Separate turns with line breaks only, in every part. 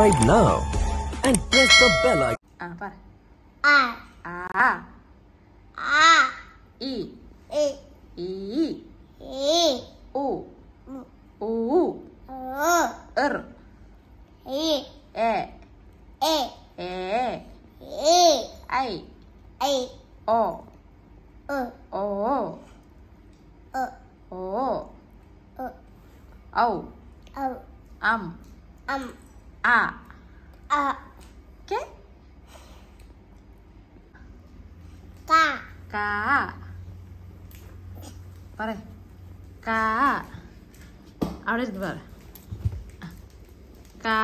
subscribe now and press the bell icon.
പറ.
ആ
ആ
ആ
ഇ
ഇ
ഈ
ഈ
ഉ ഊ
ഓ
ഇർ
ഈ
എ
എ
എ
ഈ
ഐ
ഐ
ഓ
ഓ
ഓ
ഓ
ഓ
ഓ
ഔ
ഔ
അം
അം
ആ
ആ
കെ
കാ
കാ പറ കാ അവിടെ ഇരുന്ന് പറ കാ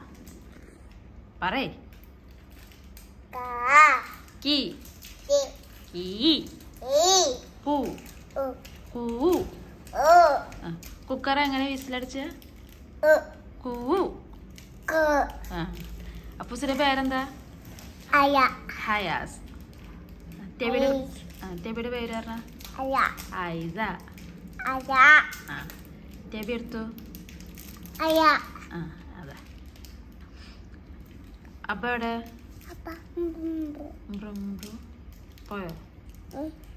പറ
കാ
കി
കി
കീ
ഈ
പൂ
ഉ
കൂ
ഓ
കുക്കർ എങ്ങനെ വിസിലടിച്ച
ഉ
കൂ
കു
അപ്പൂസിന്റെ പേരെന്താ
അയ
ഹയാസ് ടെബിയുടെ പേര് പറഞ്ഞ
അയ
ഐസ
അയ
ടെബി എടുത്തു
അയ
അതെ അപ്പൊ എവിടെ
അപ്പ
പോയോ
ഉം